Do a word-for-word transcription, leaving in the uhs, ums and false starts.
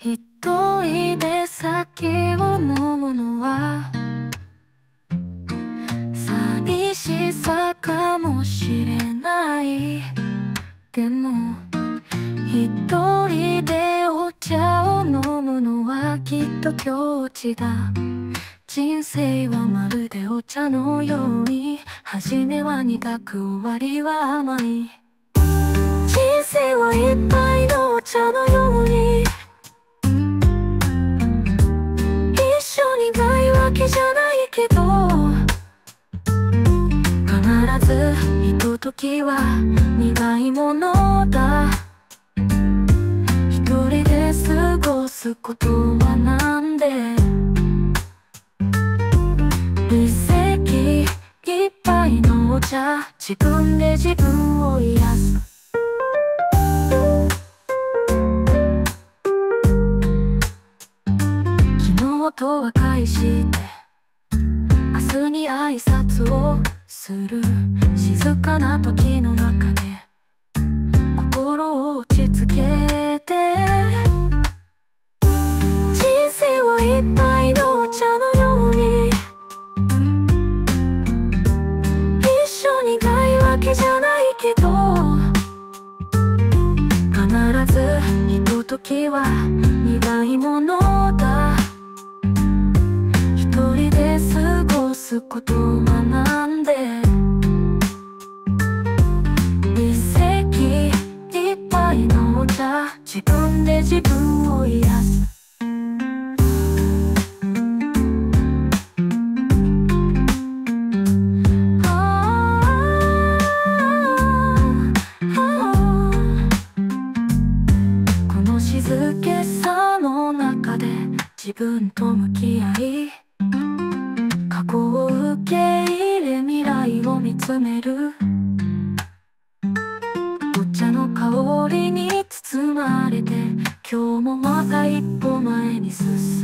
一人で酒を飲むのは寂しさかもしれない。でも一人でお茶を飲むのはきっと境地だ。人生はまるでお茶のように、初めは苦く終わりは甘い。人生は一杯のお茶のように、一緒にないわけじゃないけど、必ずひとときは苦いものだ。一人で過ごすことはなんで一席一杯のお茶、自分で自分を癒す。昨日と和解して明日に挨拶をする。静かな時の中で心を落ち着けて、人生は一杯のお茶のように、一緒にないわけじゃないけど、必ずひとときは苦いものだ。一人で過ごすことを学んで、一席一杯のお茶、自分で自分を癒す。この静けさの中で自分と向き合い、過去を受け入れ未来を見つめる。お茶の香りに包まれて、今日もまた一歩前に進む。